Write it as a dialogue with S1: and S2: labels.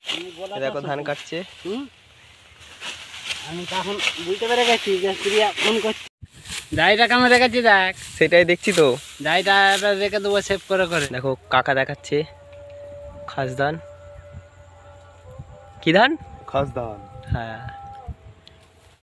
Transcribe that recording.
S1: দেখো ধান কাটছে।
S2: আমি তখন বুঝতে পেরে গেছি যে প্রিয়া ফোন করছে। ডাইটা কেমন রেখেছি দেখ।
S1: সেটাই দেখছি তো,
S2: ডাইটা রেখে দেবো সেভ করে করে।
S1: দেখো কাকা দেখাচ্ছে খাস ধান। কি ধান?
S3: খাস ধান।
S1: হ্যাঁ